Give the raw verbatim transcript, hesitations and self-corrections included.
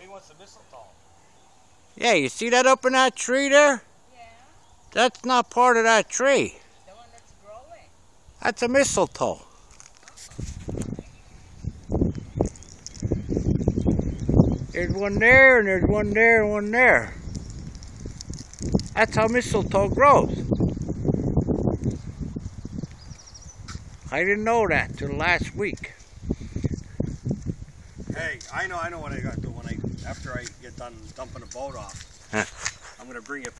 he wants the mistletoe. Yeah, you see that up in that tree there? Yeah. That's not part of that tree. The one that's growing. That's a mistletoe. There's one there, and there's one there, and one there. That's how mistletoe grows. I didn't know that till last week. Hey, I know, I know what I got to do when I, after I get done dumping the boat off. Huh. I'm gonna bring you